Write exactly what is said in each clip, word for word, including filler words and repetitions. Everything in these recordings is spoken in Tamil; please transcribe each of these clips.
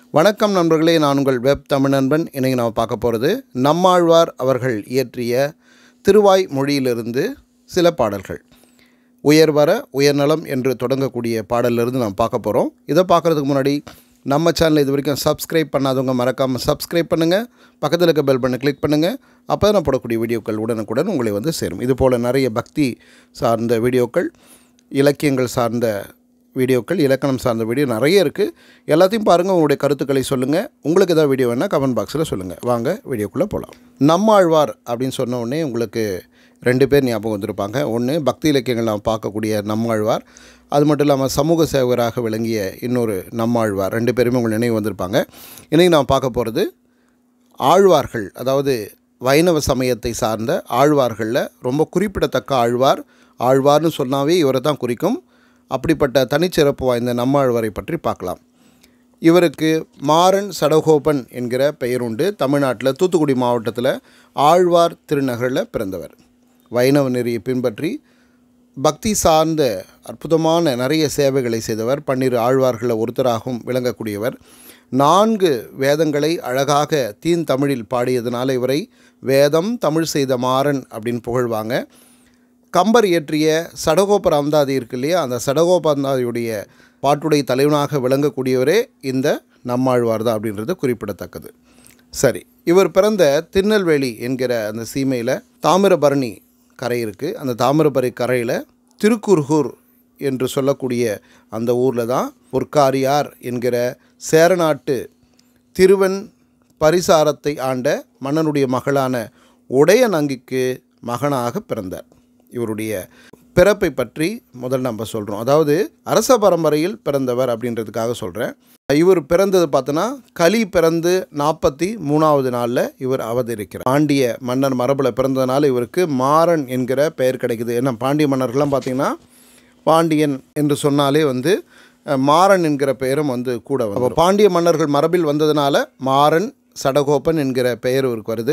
வணக்கம் நண்பர்களே, நான் உங்கள் வெப் தமிழ் நண்பன். இன்றைக்கி நாம் பார்க்க போகிறது நம்மாழ்வார் அவர்கள் இயற்றிய திருவாய் மொழியிலிருந்து சில பாடல்கள். உயர்வர உயர்நலம் என்று தொடங்கக்கூடிய பாடலிலிருந்து நாம் பார்க்க போகிறோம். இதை பார்க்குறதுக்கு முன்னாடி நம்ம சேனலை இது வரைக்கும் சப்ஸ்கிரைப் பண்ணாதவங்க மறக்காமல் சப்ஸ்கிரைப் பண்ணுங்கள். பக்கத்தில் இருக்க பெல் பண்ணை கிளிக் பண்ணுங்கள். அப்போ நான் போடக்கூடிய வீடியோக்கள் உடனுக்குடன் உங்களை வந்து சேரும். இதுபோல் நிறைய பக்தி சார்ந்த வீடியோக்கள், இலக்கியங்கள் சார்ந்த வீடியோக்கள், இலக்கணம் சார்ந்த வீடியோ நிறைய இருக்குது. எல்லாத்தையும் பாருங்கள். உங்களுடைய கருத்துக்களை சொல்லுங்கள். உங்களுக்கு ஏதாவது வீடியோ வேணால் கமெண்ட் பாக்ஸில் சொல்லுங்கள். வாங்க வீடியோக்குள்ளே போகலாம். நம்மாழ்வார் அப்படின்னு சொன்ன உடனே உங்களுக்கு ரெண்டு பேர் ஞாபகம் வந்திருப்பாங்க. ஒன்று பக்தி இலக்கியங்கள் நாம் பார்க்கக்கூடிய நம்மாழ்வார், அது மட்டும் இல்லாமல் சமூக சேவகராக விளங்கிய இன்னொரு நம்மாழ்வார், ரெண்டு பேருமே உங்களுக்கு நினைவு வந்திருப்பாங்க. இன்றைக்கி நாம் பார்க்க போகிறது ஆழ்வார்கள், அதாவது வைணவ சமயத்தை சார்ந்த ஆழ்வார்களில் ரொம்ப குறிப்பிடத்தக்க ஆழ்வார். ஆழ்வார்னு சொன்னாவே இவரை தான் குறிக்கும். அப்படிப்பட்ட தனிச்சிறப்பு வாய்ந்த நம்மாழ்வாரை பற்றி பார்க்கலாம். இவருக்கு மாறன் சடகோபன் என்கிற பெயர் உண்டு. தமிழ்நாட்டில் தூத்துக்குடி மாவட்டத்தில் ஆழ்வார் திருநகரில் பிறந்தவர். வைணவ நெறியை பின்பற்றி பக்தி சார்ந்த அற்புதமான நிறைய சேவைகளை செய்தவர். பன்னிரு ஆழ்வார்களில் ஒருத்தராகவும் விளங்கக்கூடியவர். நான்கு வேதங்களை அழகாக தீன் தமிழில் பாடியதுனால இவரை வேதம் தமிழ் செய்த மாறன் அப்படின்னு புகழ்வாங்க. கம்பர் இயற்றிய சடகோப அந்தாதி இருக்கு இல்லையா, அந்த சடகோப அந்தாதியுடைய பாட்டுடைய தலைவனாக விளங்கக்கூடியவரே இந்த நம்மாழ்வார் தான் அப்படின்றது குறிப்பிடத்தக்கது. சரி, இவர் பிறந்த திருநெல்வேலி என்கிற அந்த சீமையில் தாமிரபரணி கரை இருக்குது. அந்த தாமிரபரணி கரையில் திருக்குறுகூர் என்று சொல்லக்கூடிய அந்த ஊரில் தான் பொற்காரியார் என்கிற சேரநாட்டு திருவன் பரிசாரத்தை ஆண்ட மன்னனுடைய மகளான உடையநங்கிக்கு மகனாக பிறந்தார். இவருடைய பிறப்பை பற்றி முதல் நம்ம சொல்கிறோம். அதாவது அரச பரம்பரையில் பிறந்தவர் அப்படின்றதுக்காக சொல்கிறேன். இவர் பிறந்தது பார்த்தோன்னா கலி பிறந்து நாற்பத்தி மூணாவது நாளில் இவர் அவதரிக்கிறார். பாண்டிய மன்னர் மரபில் பிறந்ததுனால இவருக்கு மாறன் என்கிற பெயர் கிடைக்குது. ஏன்னா பாண்டிய மன்னர்கள்லாம் பார்த்திங்கன்னா பாண்டியன் என்று சொன்னாலே வந்து மாறன் என்கிற பெயரும் வந்து கூட வந்து, அப்போ பாண்டிய மன்னர்கள் மரபில் வந்ததுனால மாறன் சடகோபன் என்கிற பெயர் இவருக்கு வருது.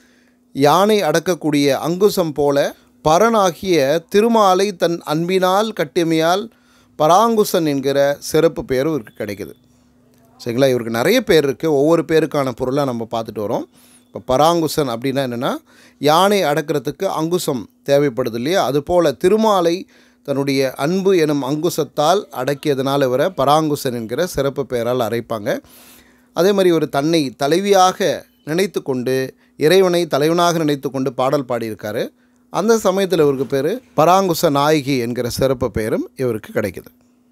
யானை அடக்கக்கூடிய அங்குசம் போல பரனாகிய திருமாலை தன் அன்பினால் கட்டிமையால் பராங்குசன் என்கிற சிறப்பு பேரும் இவருக்கு கிடைக்குது. சரிங்களா, இவருக்கு நிறைய பேர் இருக்குது. ஒவ்வொரு பேருக்கான பொருளாக நம்ம பார்த்துட்டு வரோம். இப்போ பராங்குசன் அப்படின்னா என்னென்னா, யானை அடக்கிறதுக்கு அங்குசம் தேவைப்படுது இல்லையா, அதுபோல் திருமாலை தன்னுடைய அன்பு எனும் அங்குசத்தால் அடக்கியதனால் இவரை பராங்குசன் என்கிற சிறப்பு பெயரால் அழைப்பாங்க. அதே மாதிரி ஒரு தன்னை தலைவியாக நினைத்து கொண்டு, இறைவனை தலைவனாக நினைத்து கொண்டு பாடல் பாடியிருக்காரு. அந்த சமயத்தில் இவருக்கு பேர் பராங்குச நாயகி என்கிற சிறப்பு பெயரும் இவருக்கு கிடைக்குது.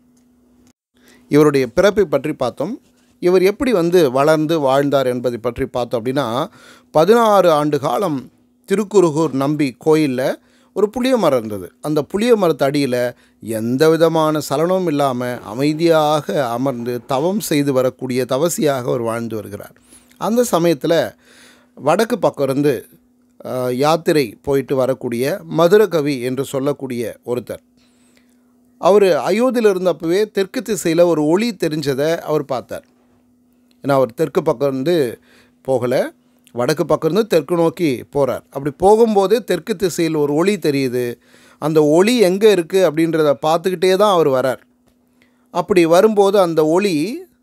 இவருடைய பிறப்பை பற்றி பார்த்தோம். இவர் எப்படி வந்து வளர்ந்து வாழ்ந்தார் என்பதை பற்றி பார்த்தோம் அப்படின்னா, பதினாறு ஆண்டு காலம் திருக்குறுகூர் நம்பி கோயிலில் ஒரு புளிய மரம் இருந்தது. அந்த புளிய மரத்து அடியில் எந்த விதமான சலனமும் இல்லாமல் அமைதியாக அமர்ந்து தவம் செய்து வரக்கூடிய தவசியாக அவர் வாழ்ந்து வருகிறார். அந்த சமயத்தில் வடக்கு பக்கம் இருந்து யாத்திரை போயிட்டு வரக்கூடிய மதுரகவி என்று சொல்லக்கூடிய ஒருத்தர், அவர் அயோத்தியில் இருந்தப்பவே தெற்கு திசையில் ஒரு ஒளி தெரிஞ்சதை அவர் பார்த்தார். ஏன்னா அவர் தெற்கு பக்கம் இருந்து போகலை, வடக்கு பக்கம் இருந்து தெற்கு நோக்கி போகிறார். அப்படி போகும்போது தெற்கு திசையில் ஒரு ஒளி தெரியுது. அந்த ஒளி எங்கே இருக்குது அப்படின்றத பார்த்துக்கிட்டே தான் அவர் வரார். அப்படி வரும்போது அந்த ஒளி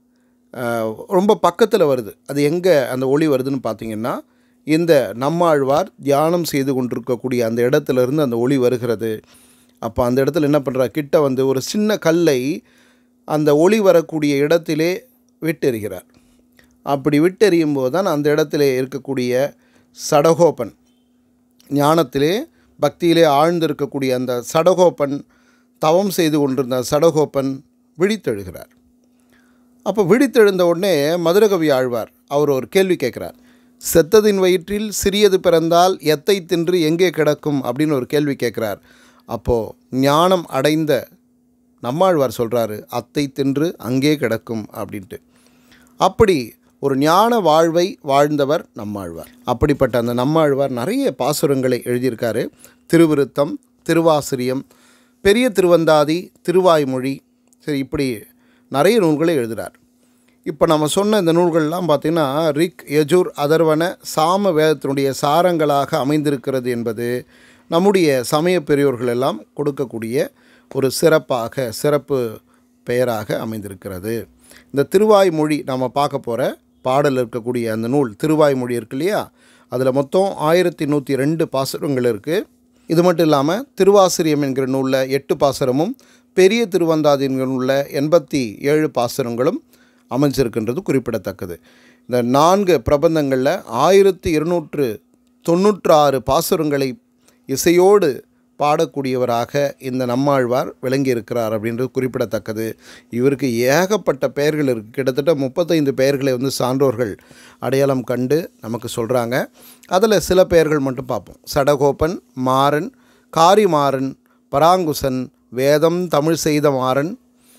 ரொம்ப பக்கத்தில் வருது. அது எங்கே அந்த ஒளி வருதுன்னு பார்த்திங்கன்னா, இந்த நம்மாழ்வார் தியானம் செய்து கொண்டிருக்கக்கூடிய அந்த இடத்துலேருந்து அந்த ஒளி வருகிறது. அப்போ அந்த இடத்துல என்ன பண்ணுறார், கிட்ட வந்து ஒரு சின்ன கல்லை அந்த ஒளி வரக்கூடிய இடத்திலே விட்டெறிகிறார். அப்படி விட்டெறியும் போது தான் அந்த இடத்திலே இருக்கக்கூடிய சடகோபன், ஞானத்திலே பக்தியிலே ஆழ்ந்திருக்கக்கூடிய அந்த சடகோபன், தவம் செய்து கொண்டிருந்த சடகோபன் விழித்தெழுகிறார். அப்போ விழித்தெழுந்த உடனே மதுரகவி ஆழ்வார் அவர் ஒரு கேள்வி கேட்குறார். செத்ததின் வயிற்றில் சிறியது பிறந்தால் எத்தை தின்று எங்கே கிடக்கும் அப்படின்னு ஒரு கேள்வி கேட்குறார். அப்போது ஞானம் அடைந்த நம்மாழ்வார் சொல்கிறாரு, அத்தை தின்று அங்கே கிடக்கும் அப்படின்ட்டு. அப்படி ஒரு ஞான வாழ்வை வாழ்ந்தவர் நம்மாழ்வார். அப்படிப்பட்ட அந்த நம்மாழ்வார் நிறைய பாசுரங்களை எழுதியிருக்காரு. திருவிருத்தம், திருவாசிரியம், பெரிய திருவந்தாதி, திருவாய்மொழி, சரி இப்படி நிறைய நூல்களை எழுதுகிறார். இப்போ நம்ம சொன்ன இந்த நூல்கள்லாம் பார்த்திங்கன்னா ரிக், யஜுர், அதர்வன, சாம வேதத்தினுடைய சாரங்களாக அமைந்திருக்கிறது என்பது நம்முடைய சமய பெரியோர்கள் எல்லாம் கொடுக்கக்கூடிய ஒரு சிறப்பாக சிறப்பு பெயராக அமைந்திருக்கிறது. இந்த திருவாய்மொழி நாம் பார்க்க போகிற பாடல் இருக்கக்கூடிய அந்த நூல் திருவாய்மொழி இருக்கு இல்லையா, அதில் மொத்தம் ஆயிரத்தி நூற்றி ரெண்டு பாசுரங்கள் இருக்குது. இது மட்டும் இல்லாமல் திருவாசிரியம் என்கிற நூலில் எட்டு பாசுரமும் பெரிய திருவந்தாதி என்கிற நூலில் எண்பத்தி ஏழு பாசுரங்களும் அமைஞ்சிருக்கின்றது குறிப்பிடத்தக்கது. இந்த நான்கு பிரபந்தங்களில் ஆயிரத்தி இருநூற்று தொண்ணூற்று ஆறு பாசுரங்களை இசையோடு பாடக்கூடியவராக இந்த நம்மாழ்வார் விளங்கியிருக்கிறார் அப்படின்றது குறிப்பிடத்தக்கது. இவருக்கு ஏகப்பட்ட பெயர்கள் இருக்குது. கிட்டத்தட்ட முப்பத்தைந்து பெயர்களை வந்து சான்றோர்கள் அடையாளம் கண்டு நமக்கு சொல்கிறாங்க. அதில் சில பெயர்கள் மட்டும் பார்ப்போம். சடகோபன், மாறன், காரிமாறன், பராங்குசன், வேதம் தமிழ் செய்த மாறன்,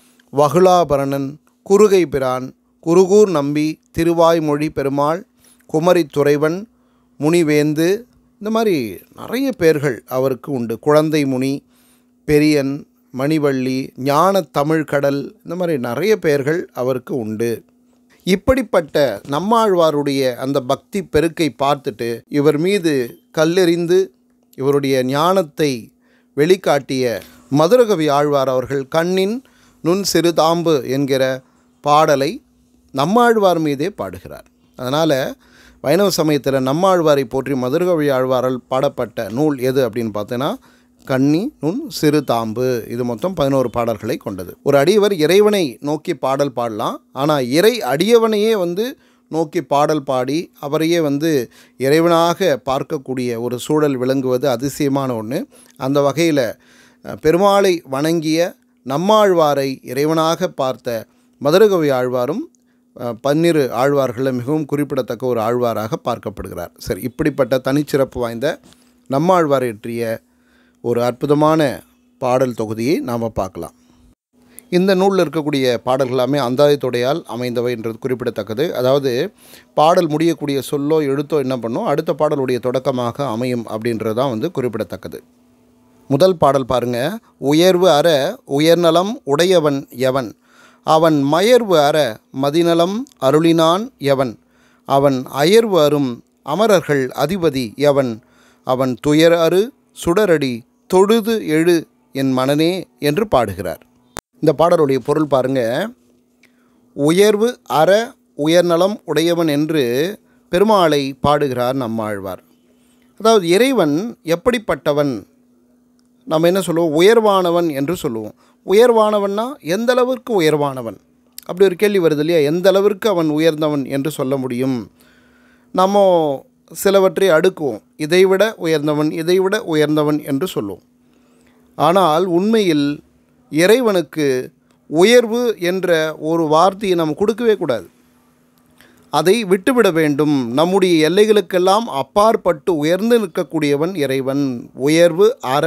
வகுலாபரணன், குறுகை பிரான், குருகூர் நம்பி, திருவாய்மொழி பெருமாள், குமரி துறைவன், முனிவேந்து, இந்த மாதிரி நிறைய பெயர்கள் அவருக்கு உண்டு. குழந்தை முனி, பெரியன், மணிவள்ளி, ஞான தமிழ் கடல், இந்த மாதிரி நிறைய பெயர்கள் அவருக்கு உண்டு. இப்படிப்பட்ட நம்மாழ்வாருடைய அந்த பக்தி பெருக்கை பார்த்துட்டு இவர் மீது கல்லெறிந்து இவருடைய ஞானத்தை வெளிக்காட்டிய மதுரகவி ஆழ்வார் அவர்கள் கண்ணின் நுண் சிறு தாம்பு என்கிற பாடலை நம்மாழ்வார் மீதே பாடுகிறார். அதனால் வைணவ சமயத்தில் நம்மாழ்வாரை போற்றி மதுரகவி ஆழ்வாரால் பாடப்பட்ட நூல் எது அப்படின்னு பார்த்தீங்கன்னா கண்ணி நுண் சிறு தாம்பு. இது மொத்தம் பதினோரு பாடல்களை கொண்டது. ஒரு அடியவர் இறைவனை நோக்கி பாடல் பாடலாம், ஆனால் இறை அடியவனையே வந்து நோக்கி பாடல் பாடி அவரையே வந்து இறைவனாக பார்க்கக்கூடிய ஒரு சூழல் விளங்குவது அதிசயமான ஒன்று. அந்த வகையில் பெருமாளை வணங்கிய நம்மாழ்வாரை இறைவனாக பார்த்த மதுரகவி ஆழ்வாரும் பன்னிரு ஆழ்வார்களில் மிகவும் குறிப்பிடத்தக்க ஒரு ஆழ்வாராக பார்க்கப்படுகிறார். சரி, இப்படிப்பட்ட தனிச்சிறப்பு வாய்ந்த நம்மாழ்வாரை பற்றிய ஒரு அற்புதமான பாடல் தொகுதியை நாம் பார்க்கலாம். இந்த நூலில் இருக்கக்கூடிய பாடல்கள் எல்லாமே அந்தாதித்துடையால் அமைந்தவைன்றது குறிப்பிடத்தக்கது. அதாவது பாடல் முடியக்கூடிய சொல்லோ எழுத்தோ என்ன பண்ணும், அடுத்த பாடலுடைய தொடக்கமாக அமையும் அப்படின்றது தான் வந்து குறிப்பிடத்தக்கது. முதல் பாடல் பாருங்கள். உயர்வு அற உயர்நலம் உடையவன் எவன், அவன் மயர்வு அற மதிநலம் அருளினான் எவன், அவன் அயர்வு அரும் அமரர்கள் அதிபதி எவன், அவன் துயர் அரு சுடரடி தொழுது எழு என் மனனே என்று பாடுகிறார். இந்த பாடலுடைய பொருள் பாருங்கள். உயர்வு அற உயர்நலம் உடையவன் என்று பெருமாளை பாடுகிறார் நம்மாழ்வார். அதாவது இறைவன் எப்படிப்பட்டவன், நம்ம என்ன சொல்லுவோம், உயர்வானவன் என்று சொல்லுவோம். உயர்வானவன்னா எந்த அளவிற்கு உயர்வானவன், அப்படி ஒரு கேள்வி வருது இல்லையா. எந்த அளவிற்கு அவன் உயர்ந்தவன் என்று சொல்ல முடியும். நம்ம சிலவற்றை அடுக்குவோம், இதைவிட உயர்ந்தவன் இதைவிட உயர்ந்தவன் என்று சொல்லுவோம். ஆனால் உண்மையில் இறைவனுக்கு உயர்வு என்ற ஒரு வார்த்தையை நாம் கொடுக்கவே கூடாது. அதை விட்டுவிட வேண்டும். நம்முடைய எல்லைகளுக்கெல்லாம் அப்பாற்பட்டு உயர்ந்து நிற்கக்கூடியவன் இறைவன். உயர்வு அற,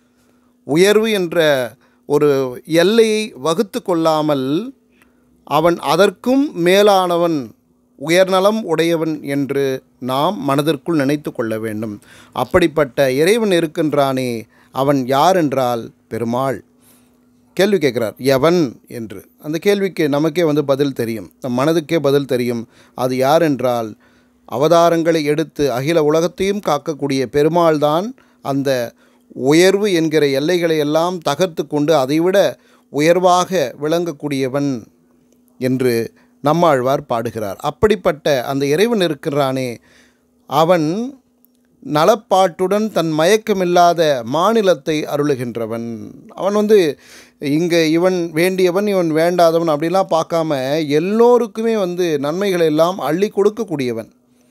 உயர்வு என்ற ஒரு எல்லையை வகுத்து கொள்ளாமல் அவன் அதற்கும் மேலானவன், உயர்நலம் உடையவன் என்று நாம் மனதிற்குள் நினைத்து கொள்ள வேண்டும். அப்படிப்பட்ட இறைவன் இருக்கின்றானே, அவன் யார் என்றால் பெருமாள். கேள்வி கேட்குறார், எவன் என்று. அந்த கேள்விக்கு நமக்கே வந்து பதில் தெரியும், நம் மனதுக்கே பதில் தெரியும். அது யார் என்றால் அவதாரங்களை எடுத்து அகில உலகத்தையும் காக்கக்கூடிய பெருமாள் தான். அந்த உயர்வு என்கிற எல்லைகளை எல்லாம் தகர்த்து கொண்டு அதைவிட உயர்வாக விளங்கக்கூடியவன் என்று நம்மாழ்வார் பாடுகிறார். அப்படிப்பட்ட அந்த இறைவன் இருக்கிறானே, அவன் நலப்பாட்டுடன் தன் மயக்கமில்லாத மாநிலத்தை அருளுகின்றவன். அவன் வந்து இங்கே இவன் வேண்டியவன் இவன் வேண்டாதவன் அப்படிலாம் பார்க்காம எல்லோருக்குமே வந்து நன்மைகளை எல்லாம் அள்ளி கொடுக்கக்கூடியவன்.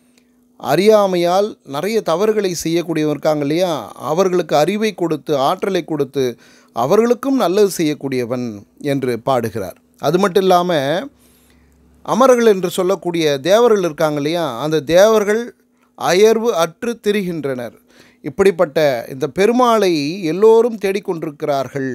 அறியாமையால் நிறைய தவறுகளை செய்யக்கூடியவன் இருக்காங்க இல்லையா, அவர்களுக்கு அறிவை கொடுத்து ஆற்றலை கொடுத்து அவர்களுக்கும் நல்லது செய்யக்கூடியவன் என்று பாடுகிறார். அது மட்டும் இல்லாமல் அமரர்கள் என்று சொல்லக்கூடிய தேவர்கள் இருக்காங்க இல்லையா, அந்த தேவர்கள் அயர்வு அற்று திரிகின்றனர். இப்படிப்பட்ட இந்த பெருமாளை எல்லோரும் தேடிக்கொண்டிருக்கிறார்கள்.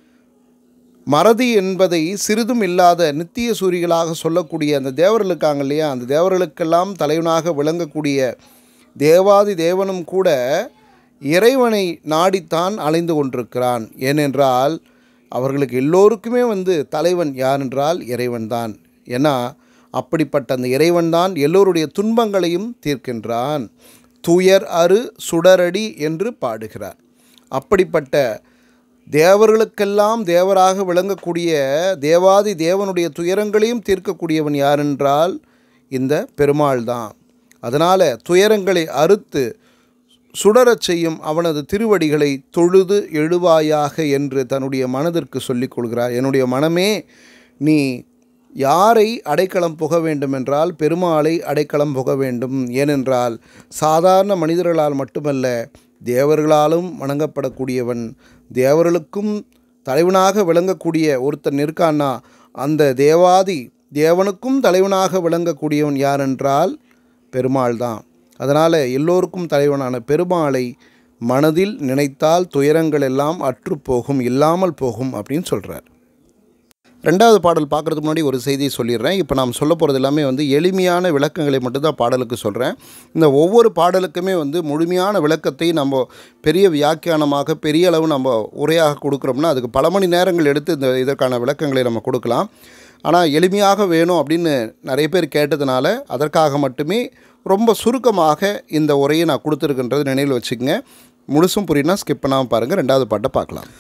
மறதி என்பதை சிறிதும் இல்லாத நித்திய சூரிகளாக சொல்லக்கூடிய அந்த தேவர்கள் இருக்காங்க இல்லையா, அந்த தேவர்களுக்கெல்லாம் தலைவனாக விளங்கக்கூடிய தேவாதி தேவனும் கூட இறைவனை நாடித்தான் அலைந்து கொண்டிருக்கிறான். ஏனென்றால் அவர்களுக்கு எல்லோருக்குமே வந்து தலைவன் யார் என்றால் இறைவன்தான். ஏன்னா அப்படிப்பட்ட அந்த இறைவன்தான் எல்லோருடைய துன்பங்களையும் தீர்க்கின்றான். துயர் அரு சுடரடி என்று பாடுகிறார். அப்படிப்பட்ட தேவர்களுக்கெல்லாம் தேவராக விளங்கக்கூடிய தேவாதி தேவனுடைய துயரங்களையும் தீர்க்கக்கூடியவன் யாரென்றால் இந்த பெருமாள் தான். அதனால் துயரங்களை அறுத்து சுடரச் செய்யும் அவனது திருவடிகளை தொழுது எழுவாயாக என்று தன்னுடைய மனதிற்கு சொல்லிக் கொள்கிறார். என்னுடைய மனமே, நீ யாரை அடைக்கலம் புக வேண்டுமென்றால் பெருமாளை அடைக்கலம் புக வேண்டும். ஏனென்றால் சாதாரண மனிதர்களால் மட்டுமல்ல, தேவர்களாலும் வணங்கப்படக்கூடியவன், தேவர்களுக்கும் தலைவனாக விளங்கக்கூடிய ஒருத்தன் இருக்கான்னா அந்த தேவாதி தேவனுக்கும் தலைவனாக விளங்கக்கூடியவன் யாரென்றால் பெருமாள் தான். அதனால் எல்லோருக்கும் தலைவனான பெருமாளை மனதில் நினைத்தால் துயரங்கள் எல்லாம் அற்றுப்போகும், இல்லாமல் போகும் அப்படின்னு சொல்கிறார். ரெண்டாவது பாடல் பார்க்குறதுக்கு முன்னாடி ஒரு செய்தியை சொல்லிடுறேன். இப்போ நாம் சொல்ல போகிறது எல்லாமே வந்து எளிமையான விளக்கங்களை மட்டும்தான் பாடலுக்கு சொல்கிறேன். இந்த ஒவ்வொரு பாடலுக்குமே வந்து முழுமையான விளக்கத்தை நம்ம பெரிய வியாக்கியானமாக பெரிய அளவு நம்ம உரையாக கொடுக்குறோம்னா அதுக்கு பல மணி நேரங்கள் எடுத்து இந்த இதற்கான விளக்கங்களை நம்ம கொடுக்கலாம். ஆனால் எளிமையாக வேணும் அப்படின்னு நிறைய பேர் கேட்டதுனால அதற்காக மட்டுமே ரொம்ப சுருக்கமாக இந்த உரையை நான் கொடுத்துருக்கின்றது நினைவில் வச்சுக்கோங்க. முழுசும் புரியுனா ஸ்கிப் பண்ணாமல் பாருங்கள். ரெண்டாவது பாட்டை பார்க்கலாம்.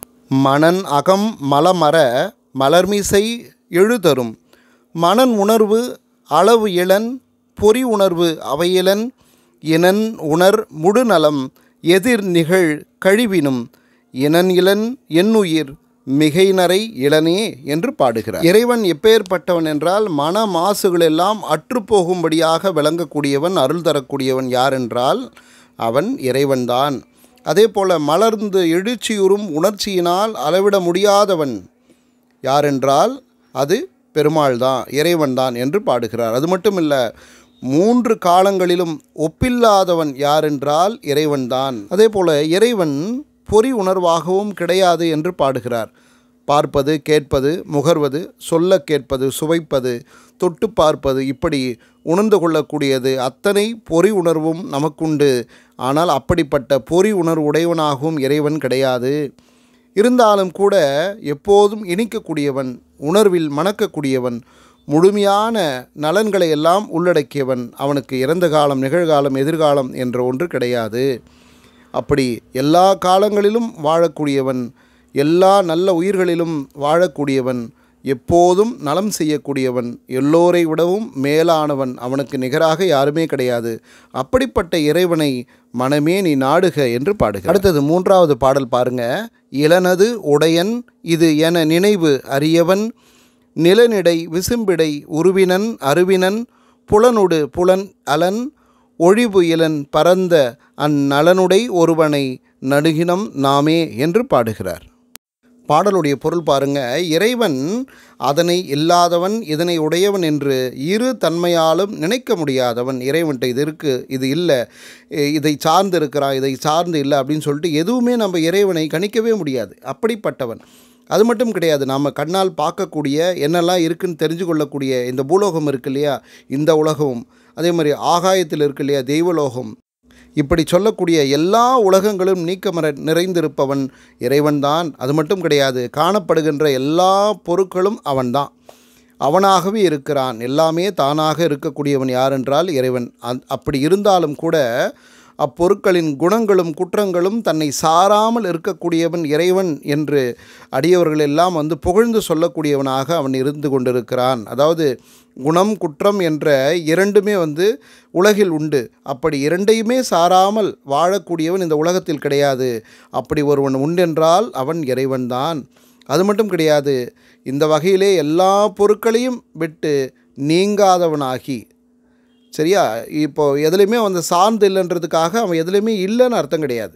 மனன் அகம் மலமர மலர்மிசை எழுதரும் மனன் உணர்வு அளவு இளன் பொறி உணர்வு அவையிலன் இனன் உணர் முடுநலம் எதிர் நிகழ் கழிவினும் இனன் இளன் என்னுயிர் மிகைநரை இளனே என்று பாடுகிறார். இறைவன் எப்பேற்பட்டவன் என்றால் மன மாசுகளெல்லாம் அற்றுப்போகும்படியாக விளங்கக்கூடியவன், அருள் தரக்கூடியவன் யாரென்றால் அவன் இறைவன்தான். அதே போல் மலர்ந்து எழுச்சியுறும் உணர்ச்சியினால் அளவிட முடியாதவன் யாரென்றால் அது பெருமாள் தான், இறைவன் தான் என்று பாடுகிறார். அது மட்டும் இல்லை, மூன்று காலங்களிலும் ஒப்பில்லாதவன் யாரென்றால் இறைவன் தான். அதே போல் இறைவன் பொறி உணர்வாகவும் கிடையாது என்று பாடுகிறார். பார்ப்பது, கேட்பது, முகர்வது, சொல்ல கேட்பது, சுவைப்பது, தொட்டு பார்ப்பது, இப்படி உணர்ந்து கொள்ளக்கூடியது அத்தனை பொறி உணர்வும் நமக்குண்டு. ஆனால் அப்படிப்பட்ட பொறி உணர்வுடையவனாகவும் இறைவன் கிடையாது. இருந்தாலும் கூட எப்போதும் இனிக்கக்கூடியவன், உணர்வில் மணக்கக்கூடியவன், முழுமையான நலன்களை எல்லாம் உள்ளடக்கியவன். அவனுக்கு இறந்த காலம், நிகழ்காலம், எதிர்காலம் என்ற ஒன்று கிடையாது. அப்படி எல்லா காலங்களிலும் வாழக்கூடியவன், எல்லா நல்ல உயிர்களிலும் வாழக்கூடியவன், எப்போதும் நலம் செய்யக்கூடியவன், எல்லோரை விடவும் மேலானவன், அவனுக்கு நிகராக யாருமே கிடையாது. அப்படிப்பட்ட இறைவனை மனமே நீ நாடுக என்று பாடுக. அடுத்தது மூன்றாவது பாடல் பாருங்க. இளனது உடையன் இது என நினைவு அறியவன் நிலனிடை விசும்பிடை உருவினன் அருவினன் புலனுடு புலன் அலன் ஒழிவு இளன் பரந்த அந்நலனுடை ஒருவனை நடுகினம் நாமே என்று பாடுகிறார். பாடலுடைய பொருள் பாருங்க. இறைவன் அதனை இல்லாதவன், இதனை உடையவன் என்று இரு தன்மையாலும் நினைக்க முடியாதவன். இறைவன்ட்ட இது இருக்குது, இது இல்லை, இதை சார்ந்து இருக்கிறான், இதை சார்ந்து இல்லை அப்படின்னு சொல்லிட்டு எதுவுமே நம்ம இறைவனை கணிக்கவே முடியாது. அப்படிப்பட்டவன். அது மட்டும் கிடையாது, நாம் கண்ணால் பார்க்கக்கூடிய என்னெல்லாம் இருக்குதுன்னு தெரிஞ்சு கொள்ளக்கூடிய இந்த பூலோகம் இருக்கு இல்லையா, இந்த உலகமும், அதே மாதிரி ஆகாயத்தில் இருக்கு இல்லையா தெய்வலோகம், இப்படி சொல்லக்கூடிய எல்லா உலகங்களும் நீக்கமர நிறைந்திருப்பவன் இறைவன்தான். அது மட்டும் கிடையாது, காணப்படுகின்ற எல்லா பொருட்களும் அவன்தான், அவனாகவே இருக்கிறான். எல்லாமே தானாக இருக்கக்கூடியவன் யாரென்றால் இறைவன். அந் அப்படி இருந்தாலும் கூட அப்பொருட்களின் குணங்களும் குற்றங்களும் தன்னை சாராமல் இருக்கக்கூடியவன் இறைவன் என்று அடியவர்கள் எல்லாம் வந்து புகழ்ந்து சொல்லக்கூடியவனாக அவன் இருந்து கொண்டிருக்கிறான். அதாவது குணம் குற்றம் என்ற இரண்டுமே வந்து உலகில் உண்டு. அப்படி இரண்டையுமே சாராமல் வாழக்கூடியவன் இந்த உலகத்தில் கிடையாது. அப்படி ஒருவன் உண்டென்றால் அவன் இறைவன்தான். அது மட்டும் கிடையாது, இந்த வகையிலே எல்லா பொருட்களையும் விட்டு நீங்காதவனாகி, சரியா, இப்போது எதுலேயுமே வந்து சார்ந்து இல்லைன்றதுக்காக அவன் எதுலேயுமே இல்லைன்னு அர்த்தம் கிடையாது.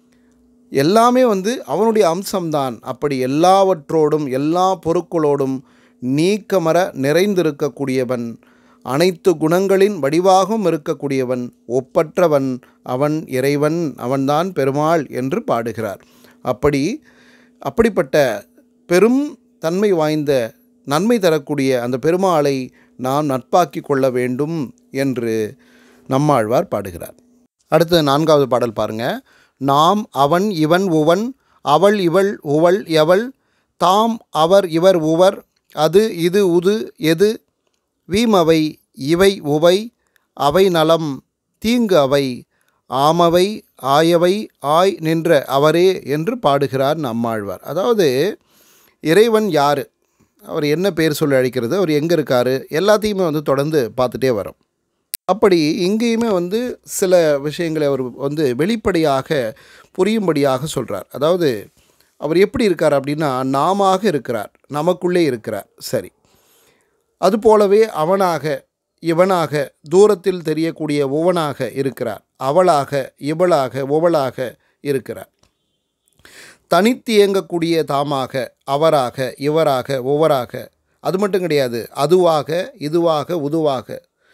எல்லாமே வந்து அவனுடைய அம்சம்தான். அப்படி எல்லாவற்றோடும் எல்லா பொருட்களோடும் நீக்கமர நிறைந்திருக்கக்கூடியவன், அனைத்து குணங்களின் வடிவாகவும் இருக்கக்கூடியவன், ஒப்பற்றவன், அவன் இறைவன், அவன்தான் பெருமாள் என்று பாடுகிறார். அப்படி அப்படிப்பட்ட பெரும் தன்மை வாய்ந்த நன்மை தரக்கூடிய அந்த பெருமாளை நாம் நட்பாக்கி கொள்ள வேண்டும் என்று நம்மாழ்வார் பாடுகிறார். அடுத்து நான்காவது பாடல் பாருங்க. நாம் அவன் இவன் உவன் அவள் இவள் உவள் எவள் தாம் அவர் இவர் உவர் அது இது உது எது வீமவை இவை உவை அவை நலம் தீங்கு அவை ஆமவை ஆயவை ஆய் நின்ற அவரே என்று பாடுகிறார் நம்மாழ்வார். அதாவது இறைவன் யார், அவர் என்ன பேர் சொல்லி அழைக்கிறது, அவர் எங்கே இருக்கார், எல்லாத்தையுமே வந்து தொடர்ந்து பார்த்துட்டே வரோம். அப்படி இங்கேயுமே வந்து சில விஷயங்களை அவர் வந்து வெளிப்படையாக புரியும்படியாக சொல்கிறார். அதாவது அவர் எப்படி இருக்கார் அப்படின்னா, நாமாக இருக்கிறார், நமக்குள்ளே இருக்கிறார். சரி, அதுபோலவே அவனாக இவனாக தூரத்தில் தெரியக்கூடிய ஒவ்வொனாக இருக்கிறார். அவளாக இவளாக ஒவளாக இருக்கிறார். தனித்து இயங்கக்கூடிய தாமாக அவராக இவராக ஒவ்வொராக. அது மட்டும் கிடையாது, அதுவாக இதுவாக உதுவாக,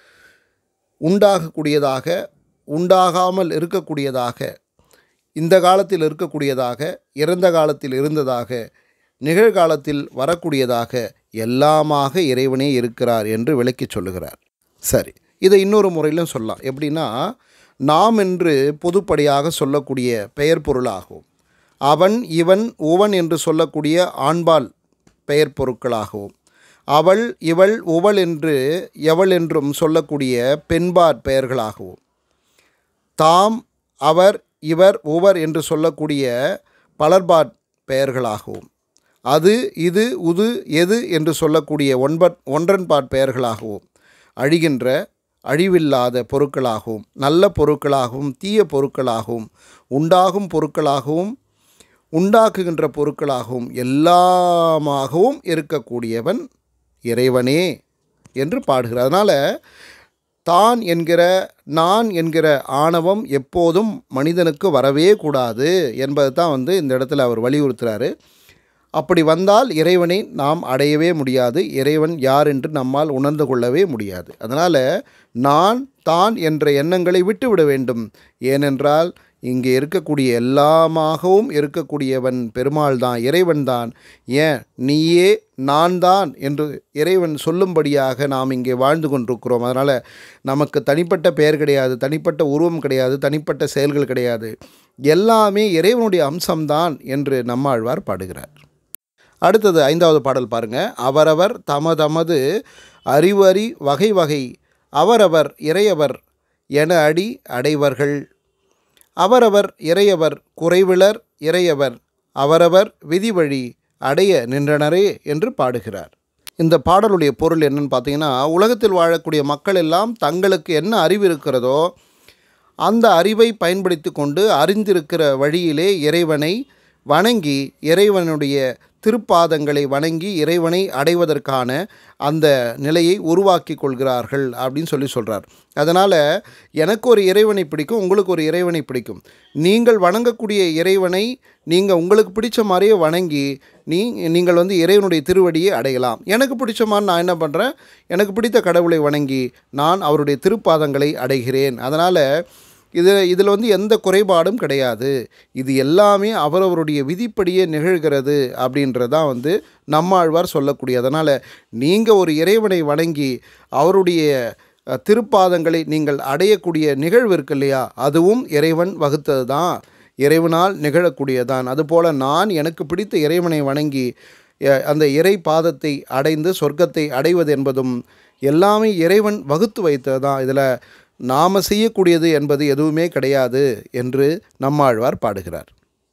உண்டாகக்கூடியதாக உண்டாகாமல் இருக்கக்கூடியதாக, இந்த காலத்தில் இருக்கக்கூடியதாக இறந்த காலத்தில் இருந்ததாக நிகழ்காலத்தில் வரக்கூடியதாக எல்லாமாக இறைவனே இருக்கிறார் என்று விளக்கி சொல்லுகிறார். சரி, இதை இன்னொரு முறையிலும் சொல்லலாம். எப்படின்னா, நாம் என்று பொதுப்படையாக சொல்லக்கூடிய பெயர் பொருளாகவும், அவன் இவன் உவன் என்று சொல்லக்கூடிய ஆண்பால் பெயர் பொருட்களாகவும், அவள் இவள் உவள் என்று எவள் என்றும் சொல்லக்கூடிய பெண்பாற் பெயர்களாகவும், தாம் அவர் இவர் உவர் என்று சொல்லக்கூடிய பலர்பாற் பெயர்களாகவும், அது இது உது எது என்று சொல்லக்கூடிய ஒன்ப ஒன்றன்பாற் பெயர்களாகவும், அழிகின்ற அழிவில்லாத பொருட்களாகவும், நல்ல பொருட்களாகவும் தீய பொருட்களாகவும், உண்டாகும் பொருட்களாகவும் உண்டாக்குகின்ற பொருட்களாகவும் எல்லாமாகவும் இருக்கக்கூடியவன் இறைவனே என்று பாடுகிறார். அதனால் தான் என்கிற நான் என்கிற ஆணவம் எப்போதும் மனிதனுக்கு வரவே கூடாது என்பது தான் வந்து இந்த இடத்துல அவர் வலியுறுத்துகிறாரு. அப்படி வந்தால் இறைவனை நாம் அடையவே முடியாது, இறைவன் யார் என்று நம்மால் உணர்ந்து கொள்ளவே முடியாது. அதனால் நான் தான் என்ற எண்ணங்களை விட்டுவிட வேண்டும். ஏனென்றால் இங்கே இருக்கக்கூடிய எல்லாமாகவும் இருக்கக்கூடியவன் பெருமாள் தான், இறைவன் தான். ஏன் நீயே நான் தான் என்று இறைவன் சொல்லும்படியாக நாம் இங்கே வாழ்ந்து கொண்டிருக்கிறோம். அதனால் நமக்கு தனிப்பட்ட பெயர் கிடையாது, தனிப்பட்ட உருவம் கிடையாது, தனிப்பட்ட செயல்கள் கிடையாது, எல்லாமே இறைவனுடைய அம்சம்தான் என்று நம்மாழ்வார் பாடுகிறார். அடுத்தது ஐந்தாவது பாடல் பாருங்கள். அவரவர் தம தமது அறிவறி வகை வகை அவரவர் இறையவர் என அடி அடைவர்கள். அவரவர் இறையவர் குறைவிலர் இறையவர் அவரவர் விதிவழி அடைய நின்றனரே என்று பாடுகிறார். இந்த பாடலுடைய பொருள் என்னன்னு பார்த்தீங்கன்னா, உலகத்தில் வாழக்கூடிய மக்கள் எல்லாம் தங்களுக்கு என்ன அறிவு இருக்கிறதோ அந்த அறிவை பயன்படுத்தி கொண்டு அறிந்திருக்கிற வழியிலே இறைவனை வணங்கி இறைவனுடைய திருப்பாதங்களை வணங்கி இறைவனை அடைவதற்கான அந்த நிலையை உருவாக்கி கொள்கிறார்கள் அப்படின்னு சொல்லி சொல்கிறார். அதனால் எனக்கு ஒரு இறைவனை பிடிக்கும், உங்களுக்கு ஒரு இறைவனை பிடிக்கும். நீங்கள் வணங்கக்கூடிய இறைவனை நீங்கள் உங்களுக்கு பிடிச்ச மாதிரியே வணங்கி நீ நீங்கள் வந்து இறைவனுடைய திருவடியை அடையலாம். எனக்கு பிடிச்ச மாதிரி நான் என்ன பண்ணுறேன், எனக்கு பிடித்த கடவுளை வணங்கி நான் அவருடைய திருப்பாதங்களை அடைகிறேன். அதனால் இது இதில் வந்து எந்த குறைபாடும் கிடையாது, இது எல்லாமே அவரவருடைய விதிப்படியே நிகழ்கிறது அப்படின்றதான் வந்து நம்மாழ்வார் சொல்லக்கூடிய. அதனால் நீங்கள் ஒரு இறைவனை வணங்கி அவருடைய திருப்பாதங்களை நீங்கள் அடையக்கூடிய நிகழ்வு இருக்கு இல்லையா, அதுவும் இறைவன் வகுத்தது தான், இறைவனால் நிகழக்கூடியதான். அதுபோல் நான் எனக்கு பிடித்த இறைவனை வணங்கி அந்த இறை பாதத்தை அடைந்து சொர்க்கத்தை அடைவது என்பதும் எல்லாமே இறைவன் வகுத்து வைத்தது தான். இதில் நாம் செய்யக்கூடியது என்பது எதுவுமே கிடையாது என்று நம்மாழ்வார் பாடுகிறார்.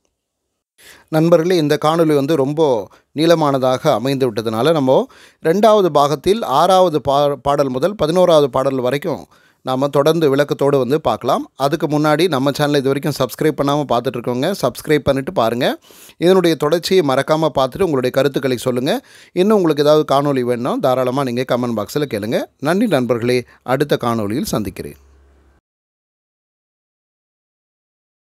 நண்பர்களே, இந்த காணொளி வந்து ரொம்ப நீளமானதாக அமைந்து விட்டதுனால நம்ம ரெண்டாவது பாகத்தில் ஆறாவது பா பாடல் முதல் பதினோராவது பாடல் வரைக்கும் நாம் தொடர்ந்து விளக்கத்தோடு வந்து பார்க்கலாம். அதுக்கு முன்னாடி நம்ம சேனலை இது வரைக்கும் சப்ஸ்கிரைப் பண்ணாமல் பார்த்துட்ருக்கோங்க, சப்ஸ்கிரைப் பண்ணிவிட்டு பாருங்கள். இதனுடைய தொடர்ச்சியை மறக்காமல் பார்த்துட்டு உங்களுடைய கருத்துக்களை சொல்லுங்கள். இன்னும் உங்களுக்கு ஏதாவது காணொளி வேணும்னா தாராளமாக நீங்கள் கமெண்ட் பாக்ஸில் கேளுங்க. நன்றி நண்பர்களே, அடுத்த காணொளியில் சந்திக்கிறேன்.